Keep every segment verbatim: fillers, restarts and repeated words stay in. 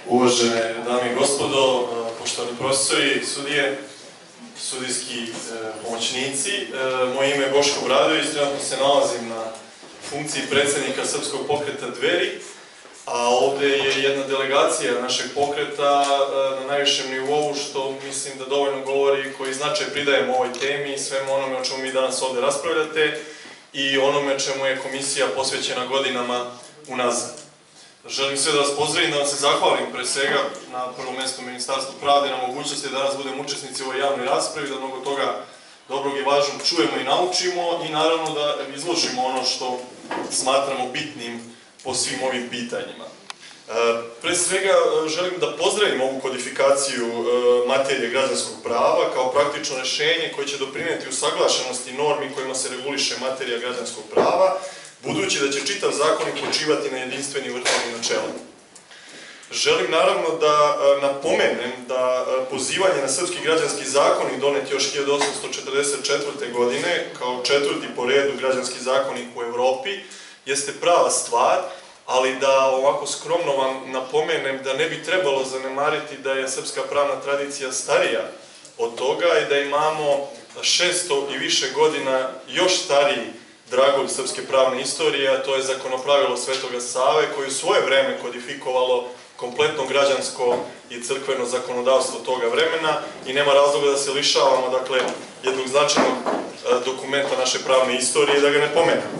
Uvažene dame i gospodo, poštovani profesori, sudije, sudijski pomoćnici, moje ime je Boško Obradović, trenutno se nalazim na funkciji predsjednika Srpskog pokreta Dveri, a ovde je jedna delegacija našeg pokreta na najvišem nivou, što mislim da dovoljno govori koji značaj pridajemo ovoj temi i svemu onome o čemu mi danas ovde raspravljate i onome čemu je komisija posvećena godinama unazad. Želim sve da vas pozdravim, da vam se zahvalim pre svega na prvom mjestu Ministarstvu pravde, na mogućnosti da danas budemo učesnici u ovoj javnoj raspravi, da mnogo toga dobrog i važnog čujemo i naučimo i naravno da izložimo ono što smatramo bitnim po svim ovim pitanjima. Pre svega želim da pozdravim ovu kodifikaciju materije građanskog prava kao praktično rešenje koje će doprineti usaglašenosti normi kojima se reguliše materija građanskog prava, budući da će čitav zakonik počivati na jedinstveni vrhovni načela. Želim naravno da napomenem da pozivanje na Srpski građanski zakonik donet još hiljadu osamsto četrdeset četvrte. godine kao četvrti po redu građanski zakonik u Evropi jeste prava stvar, ali da ovako skromno vam napomenem da ne bi trebalo zanemariti da je srpska pravna tradicija starija od toga i da imamo šesto i više godina još stariji dragulj srpske pravne istorije, a to je zakonopravilo Svetoga Save, koje u svoje vreme kodifikovalo kompletno građansko i crkveno zakonodavstvo toga vremena i nema razloga da se lišavamo, dakle, jednog značajnog dokumenta naše pravne istorije i da ga ne pomenemo.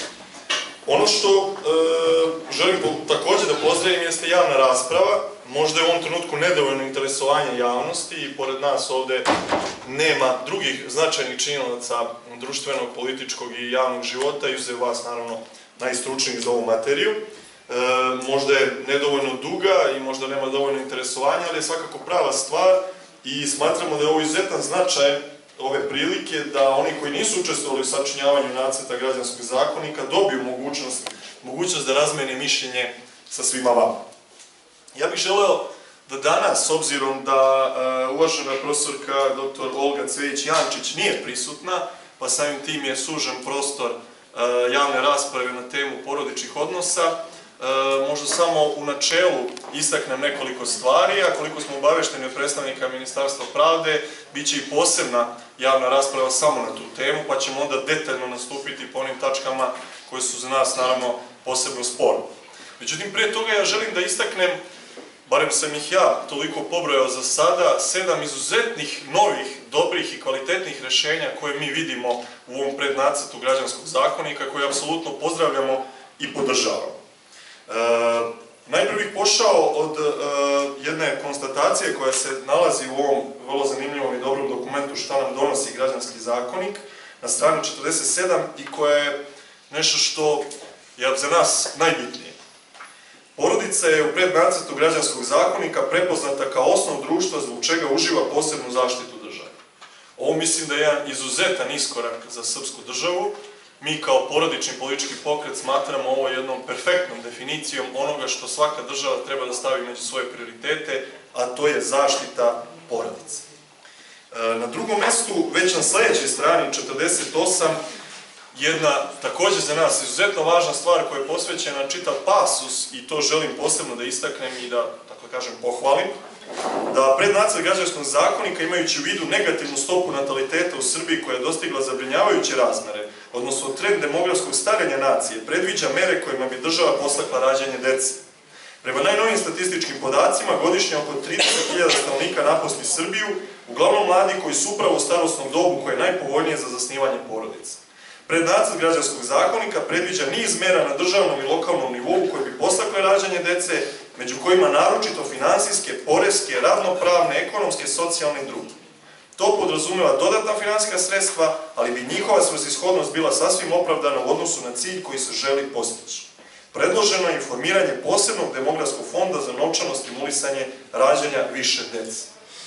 Ono što e, želim također da pozdravim jeste javna rasprava. Možda je u ovom trenutku nedovoljno interesovanje javnosti i pored nas ovde nema drugih značajnih činilaca društvenog, političkog i javnog života, izuzev vas, naravno, najstručnijih za ovu materiju. E, možda je nedovoljno duga i možda nema dovoljno interesovanja, ali je svakako prava stvar i smatramo da je ovo izuzetan značaj ove prilike da oni koji nisu učestvovali u sačinjavanju nacrta građanskog zakonika dobiju mogućnost, mogućnost da razmene mišljenje sa svima vama. Ja bih želeo da danas, s obzirom da uh, uvažena profesorka doktor Olga Cvejić-Jančić nije prisutna, pa samim tim je sužen prostor uh, javne rasprave na temu porodičnih odnosa, uh, možda samo u načelu istaknem nekoliko stvari, a koliko smo obavešteni od predstavnika Ministarstva pravde, bit će i posebna javna rasprava samo na tu temu, pa ćemo onda detaljno nastupiti po onim tačkama koje su za nas, naravno, posebno sporne. Međutim, prije toga ja želim da istaknem, barem sam ih ja toliko pobrojao za sada, sedam izuzetnih, novih, dobrih i kvalitetnih rešenja koje mi vidimo u ovom prednacrtu građanskog zakonika, koje apsolutno pozdravljamo i podržavamo. E, najprije bih pošao od e, jedne konstatacije koja se nalazi u ovom vrlo zanimljivom i dobrom dokumentu šta nam donosi građanski zakonik na strani četrdeset sedam i koja je nešto što je za nas najbitnije. Porodica je u prednacrtu građanskog zakonika prepoznata kao osnov društva zbog čega uživa posebnu zaštitu države. Ovo mislim da je jedan izuzetan iskorak za srpsku državu. Mi kao porodični politički pokret smatramo ovo jednom perfektnom definicijom onoga što svaka država treba da stavi među svoje prioritete, a to je zaštita porodice. Na drugom mestu, već na sledećoj strani, četrdeset osam, jedna također za nas izuzetno važna stvar koja je posvećena čitav pasus, i to želim posebno da istaknem i da, tako kažem, pohvalim, da prednacrt građanskog zakonika, imajući u vidu negativnu stopu nataliteta u Srbiji koja je dostigla zabrinjavajuće razmere, odnosno trend demografskog starenja nacije, predviđa mere kojima bi država podstakla rađanje dece. Prema najnovijim statističkim podacima, godišnje oko trideset hiljada stanovnika napusti Srbiju, uglavnom mladi koji su upravo u starosnom dobu koje je najpovoljnije za zasnivanje porodice. Prednacrt građanskog zakonika predviđa niz mera na državnom i lokalnom nivou koje bi podstakle rađanje dece, među kojima naročito finansijske, poreske, ravnopravne, ekonomske, socijalne i druge. To podrazumeva dodatna finansijska sredstva, ali bi njihova svrsishodnost bila sasvim opravdana u odnosu na cilj koji se želi postići. Predloženo je informiranje posebnog demografskog fonda za novčano stimulisanje rađanja više dece.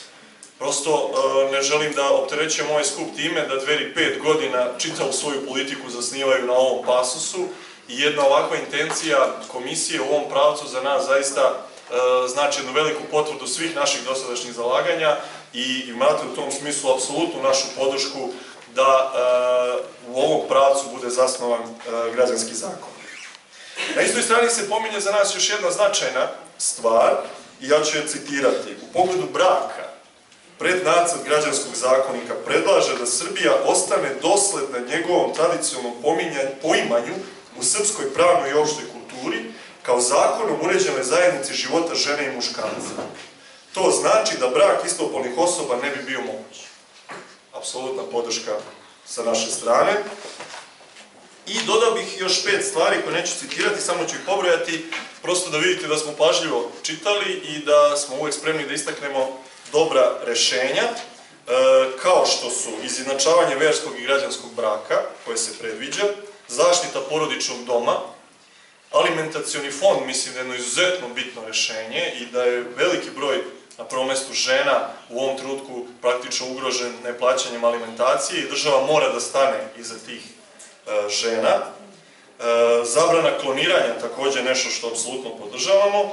Prosto ne želim da opterećujem ovaj skup time da Dveri pet godina čitavu svoju politiku zasnivaju na ovom pasusu i jedna ovakva intencija komisije u ovom pravcu za nas zaista znači jednu veliku potvrdu svih naših dosadašnjih zalaganja i imate u tom smislu apsolutnu našu podršku da u ovom pravcu bude zasnovan građanski zakon. Na istoj strani se pominje za nas još jedna značajna stvar, i ja ću je citirati. U pogledu braka, prednacrt građanskog zakonika predlaže da Srbija ostane dosledna njegovom tradicionalnom poimanju u srpskoj pravnoj i opštoj kulturi kao zakonom uređenoj zajednici života žene i muškarca. To znači da brak istopolnih osoba ne bi bio moguć. Apsolutna podrška sa naše strane. I dodao bih još pet stvari koje neću citirati, samo ću ih pobrojati, prosto da vidite da smo pažljivo čitali i da smo uvek spremni da istaknemo dobra rešenja, kao što su izjednačavanje verskog i građanskog braka, koje se predviđa, zaštita porodičnog doma, alimentacioni fond, mislim da je jedno izuzetno bitno rešenje i da je veliki broj na prvom mestu žena u ovom trenutku praktično ugrožen neplaćanjem alimentacije i država mora da stane iza tih žena. Zabrana kloniranja, takođe nešto što apsolutno podržavamo.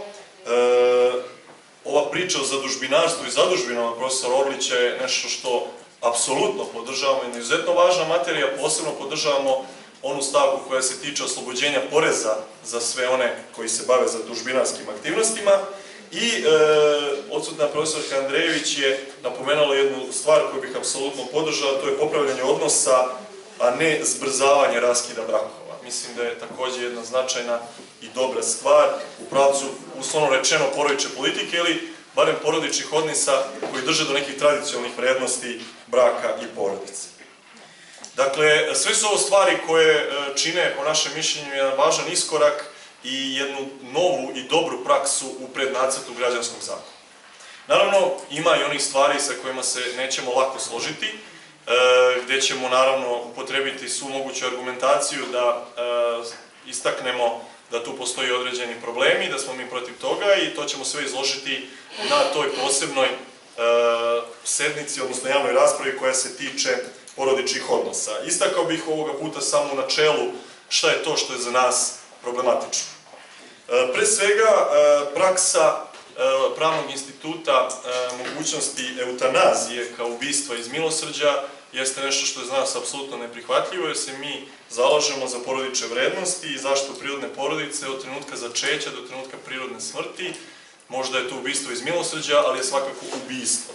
Ova priča o zadužbinarstvu i zadužbinama profesora Orlića je nešto što apsolutno podržavamo, jedna izuzetno važna materija, posebno podržavamo onu stavku koja se tiče oslobođenja poreza za sve one koji se bave zadužbinarskim aktivnostima. I odsutna profesorka Andrejević je napomenula jednu stvar koju bih apsolutno podržao, to je popravljanje odnosa, a ne zbrzavanje raskida brakova. Mislim da je takođe jedna značajna i dobra stvar u pravcu, uslovno rečeno, porodične politike ili barem porodičnih odnosa koji drže do nekih tradicionalnih vrednosti braka i porodice. Dakle, sve su ovo stvari koje čine, po našem mišljenju, jedan važan iskorak i jednu novu i dobru praksu u prednacrtu građanskog zakona. Naravno, ima i onih stvari sa kojima se nećemo lako složiti, gde ćemo naravno upotrebiti svu moguću argumentaciju da istaknemo da tu postoji određeni problemi, da smo mi protiv toga i to ćemo sve izložiti na toj posebnoj sednici, odnosno javnoj raspravi koja se tiče porodičnih odnosa. Istakao bih ovoga puta samo u načelu šta je to što je za nas problematično. Pre svega, praksa pravnog instituta mogućnosti eutanazije kao ubistva iz milosrđa jeste nešto što je za nas apsolutno neprihvatljivo, jer se mi zalažemo za porodične vrednosti i zaštitu prirodne porodice od trenutka začeća do trenutka prirodne smrti. Možda je to ubistvo iz milosrđa, ali je svakako ubistvo.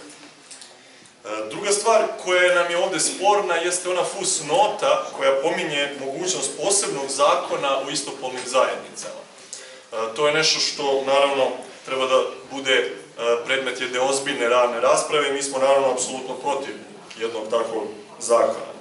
Druga stvar koja nam je ovde sporna jeste ona fusnota koja pominje mogućnost posebnog zakona o istopolnim zajednicama. To je nešto što, naravno, treba da bude predmet jedne ozbiljne radne rasprave i mi smo, naravno, apsolutno protiv jednog takvog zakona.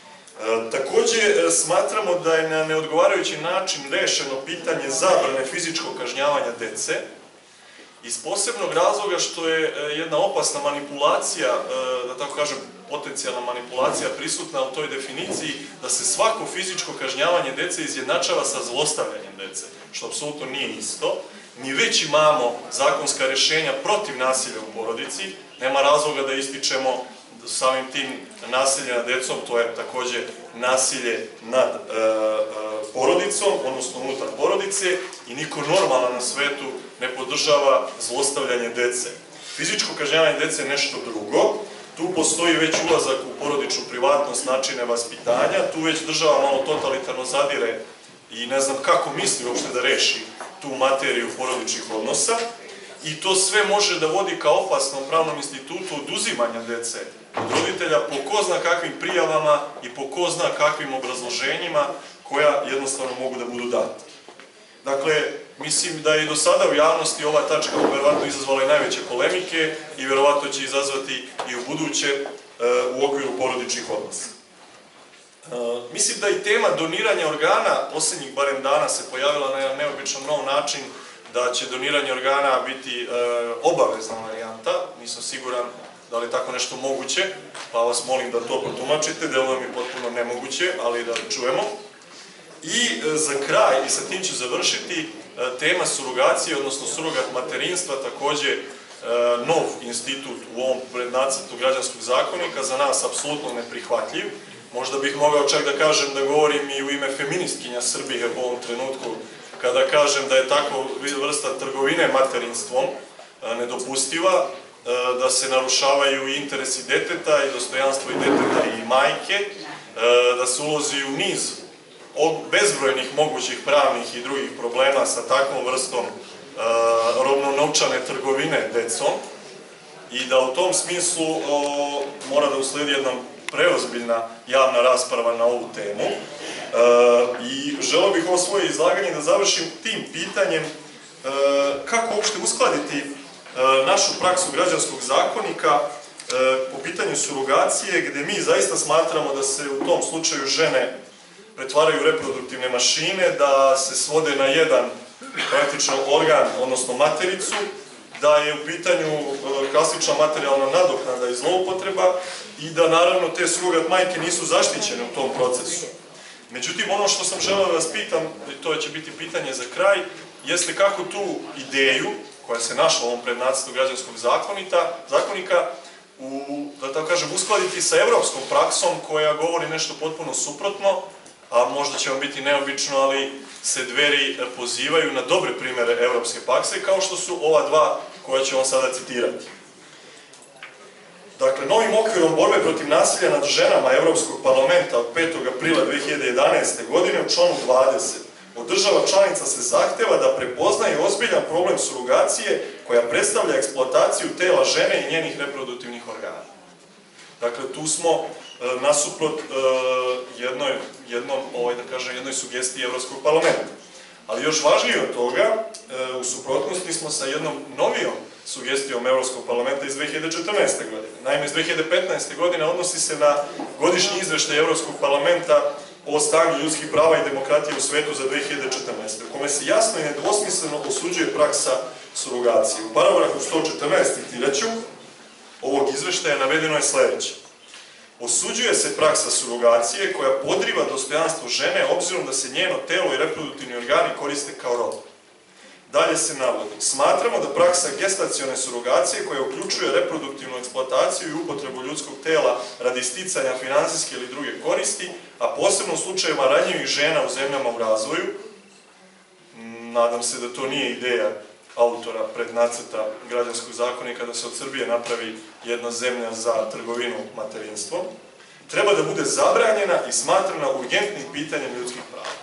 Takođe, smatramo da je na neodgovarajući način rešeno pitanje zabrane fizičkog kažnjavanja dece, iz posebnog razloga što je jedna opasna manipulacija, da tako kažem, potencijalna manipulacija prisutna u toj definiciji da se svako fizičko kažnjavanje dece izjednačava sa zlostavljanjem dece, što apsolutno nije isto. Mi već imamo zakonska rešenja protiv nasilja u porodici, nema razloga da ističemo samim tim nasilje nad decom, to je takođe nasilje nad porodicom, odnosno unutar porodice, i niko normalan na svetu ne podržava zlostavljanje dece. Fizičko kažnjavanje dece je nešto drugo, tu postoji već ulazak u porodičnu privatnost, načine vaspitanja, tu već država malo totalitarno zadire i ne znam kako misli uopšte da reši tu materiju porodičnih odnosa, i to sve može da vodi ka opasnom pravnom institutu oduzimanja dece od roditelja po ko zna kakvim prijavama i po ko zna kakvim obrazloženjima koja jednostavno mogu da budu date. Dakle, mislim da je i do sada u javnosti ova tačka verovatno izazvala i najveće polemike i verovatno će izazvati i u buduće u okviru porodičnih odnosa. Mislim da i tema doniranja organa poslednjih barem dana se pojavila na jedan neobično nov način, da će doniranje organa biti obavezna varijanta. Nisam siguran da li je tako nešto moguće, pa vas molim da to protumačite, deluje mi potpuno nemoguće, ali da čujemo. I za kraj, i sa tim ću završiti, tema surogacije, odnosno surogat materinstva, takođe nov institut u ovom prednacrtu građanskog zakonika, za nas apsolutno neprihvatljiv. Možda bih mogao čak da kažem da govorim i u ime feministkinja Srbije u ovom trenutku, kada kažem da je takva vrsta trgovine materinstvom nedopustiva, da se narušavaju i interesi deteta i dostojanstvo i deteta i majke, da se ulozi u niz bezbrojnih mogućih pravnih i drugih problema sa takvom vrstom robno-novčane trgovine decom i da u tom smislu mora da uslijedi jedna preozbiljna javna rasprava na ovu temu. I želeo bih ovo svoje izlaganje da završim tim pitanjem kako uopšte uskladiti našu praksu građanskog zakonika po pitanju surogacije, gde mi zaista smatramo da se u tom slučaju žene pretvaraju u reproduktivne mašine, da se svode na jedan praktično organ, odnosno matericu, da je u pitanju klasična materijalna nadoknada i zloupotreba i da naravno te surogat majke nisu zaštićene u tom procesu. Međutim, ono što sam želeo da vas pitam, i to će biti pitanje za kraj, jeste kako tu ideju, koja se našla u ovom prednacrtu građanskog zakonika, da tako kažem, uskladiti sa evropskom praksom koja govori nešto potpuno suprotno, a možda će vam biti neobično, ali se Dveri pozivaju na dobre primere evropske prakse, kao što su ova dva koja ću vam sada citirati. Dakle, novim okvirom borbe protiv nasilja nad ženama Evropskog parlamenta od petog aprila dve hiljade jedanaeste. godine u članu dvadeset od država članica se zahteva da prepoznaju ozbiljan problem surogacije koja predstavlja eksploataciju tela žene i njenih reproduktivnih organa. Dakle, tu smo nasuprot jednoj, jednom, ovaj, da kažem, jednoj sugestiji Evropskog parlamenta. Ali još važnije od toga, u suprotnosti smo sa jednom novijom sugestijom Evropskog parlamenta iz dve hiljade četrnaeste. godine. Naime, iz dve hiljade petnaeste. godine odnosi se na godišnji izveštaj Evropskog parlamenta o stanju ljudskih prava i demokratije u svetu za dve hiljade četrnaeste. u kome se jasno i nedvosmisleno osuđuje praksa surogacije. U paragrafu sto četrnaest, citiraću, ovog izveštaja navedeno je sledeće. Osuđuje se praksa surogacije koja podriva dostojanstvo žene obzirom da se njeno telo i reproduktivni organi koriste kao rob. Dalje se navodi. Smatramo da praksa gestacione surogacije koja uključuje reproduktivnu eksploataciju i upotrebu ljudskog tela radi sticanja finansijske ili druge koristi, a posebno u slučajevima ranjivih žena u zemljama u razvoju, nadam se da to nije ideja autora prednacrta građanskog zakonika da se od Srbije napravi jedna zemlja za trgovinu materinstvom, treba da bude zabranjena i smatrana urgentnim pitanjem ljudskih prava.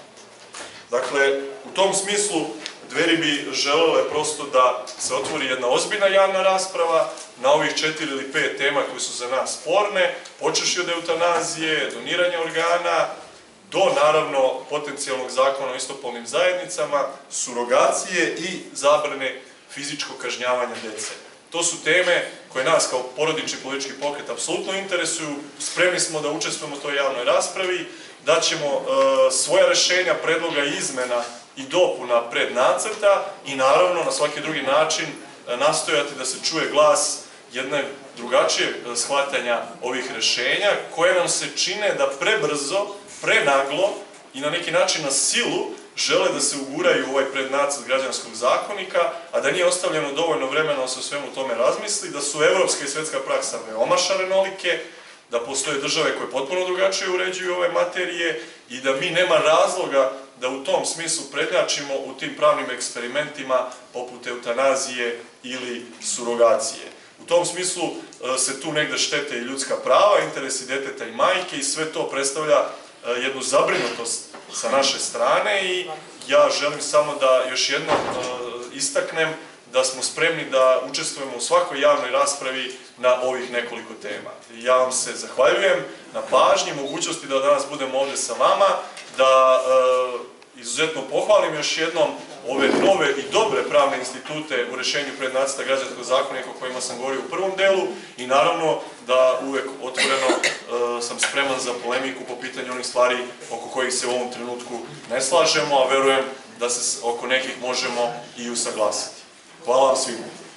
Dakle, u tom smislu Dveri bi želele prosto da se otvori jedna ozbiljna javna rasprava na ovih četiri ili pet tema koje su za nas sporne, počevši od eutanazije, doniranja organa, do, naravno, potencijalnog zakona o istopolnim zajednicama, surogacije i zabrane fizičkog kažnjavanja dece. To su teme koje nas kao porodični politički pokret apsolutno interesuju, spremni smo da učestvujemo u toj javnoj raspravi, da ćemo svoja rešenja, predloga i izmena i dopuna prednacrta i naravno na svaki drugi način nastojati da se čuje glas jedne drugačije shvatanja ovih rešenja koje nam se čine da prebrzo, prenaglo i na neki način na silu žele da se uguraju u ovaj prednacrt građanskog zakonika, a da nije ostavljeno dovoljno vremena da se o svemu tome razmisli, da su evropska i svetska praksa veoma šarenolike, da postoje države koje potpuno drugačije uređuju ove materije i da mi nema razloga da u tom smislu prednjačimo u tim pravnim eksperimentima poput eutanazije ili surogacije. U tom smislu se tu negde štete i ljudska prava, interesi deteta i majke i sve to predstavlja jednu zabrinutost sa naše strane i ja želim samo da još jednom istaknem da smo spremni da učestvujemo u svakoj javnoj raspravi na ovih nekoliko tema. Ja vam se zahvaljujem na pažnji, mogućnosti da danas budemo ovde sa vama, da izuzetno pohvalim još jednom ove nove i dobre pravne institute u rešenju prednacrta građanskog zakonika o kojima sam govorio u prvom delu i naravno da uvek otvoreno sam spreman za polemiku po pitanju onih stvari oko kojih se u ovom trenutku ne slažemo, a verujem da se oko nekih možemo i usaglasiti. Hvala vam svima.